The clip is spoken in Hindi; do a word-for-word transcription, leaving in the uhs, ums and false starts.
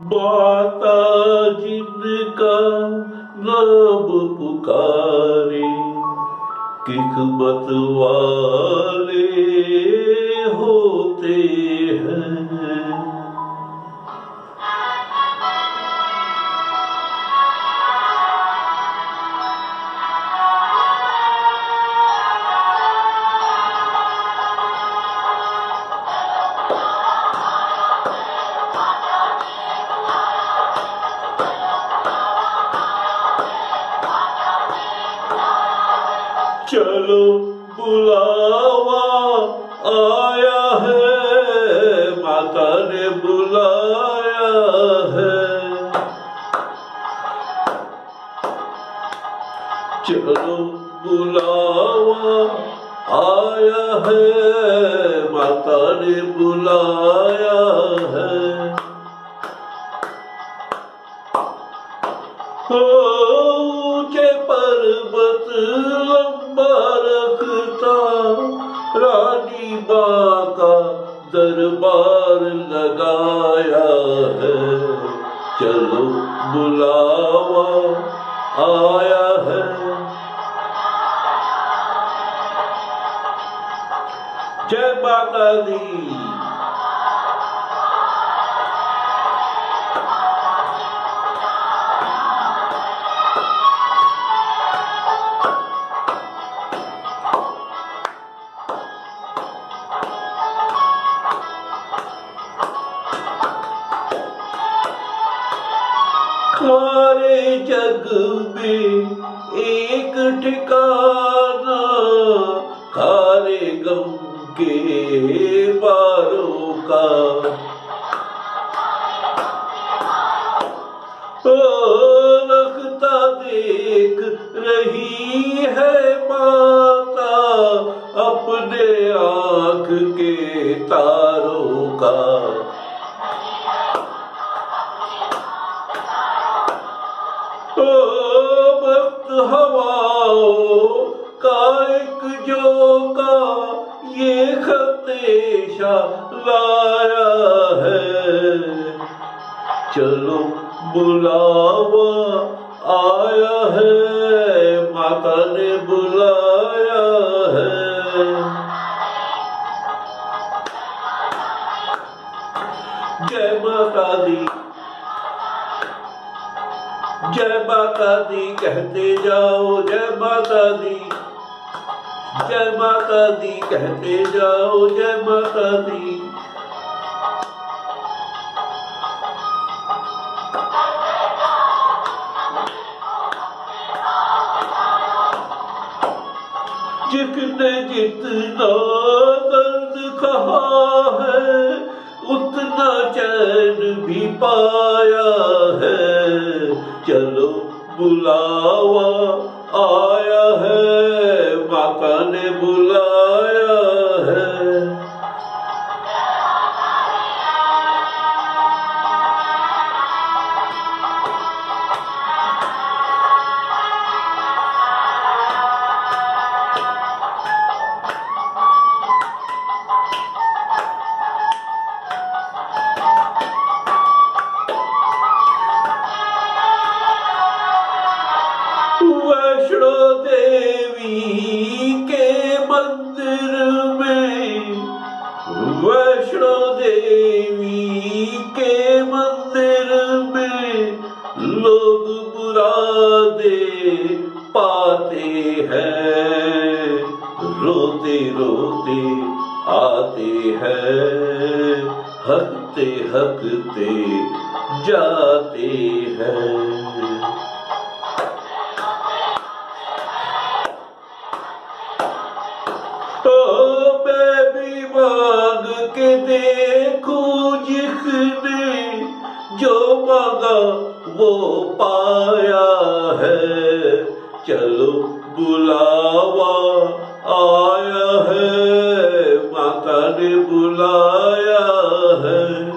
माता जिनका नाम पुकारे किस्मत वाले होते हैं। चलो बुलावा आया है, माता ने बुलाया है। चलो बुलावा आया है, माता ने बुलाया है। ऊंचे पर्वत लंबा रखता रानी माँ का दरबार लगाया है। चलो बुलावा आया है। जय माता दी। सारे जग में एक ठिकाना, खारे गम के बारों का। ओ रखता देख रही है माता अपने आँख के तारों का। ओ वक्त हवाओं का एक झोंका ये खंदेशा लाया है। चलो बुलावा आया है, माता ने बुलाया है। जय माता दी। जय माता दी कहते जाओ, जय माता दी। जय माता दी कहते जाओ, जय माता दी। जिसने जितना दर्द कहा है उतना चैन भी पाया है। चलो बुलावा आया है, माता ने बुलाया है। वैष्णो देवी के मंदिर में, वैष्णो देवी के मंदिर में लोग मुरादे पाते हैं। रोते रोते आते हैं, हंसते हंसते जाते हैं। तो मैं भी मांग के देखूं जिसने जो मांगा वो पाया है। चलो बुलावा आया है, माता ने बुलाया है।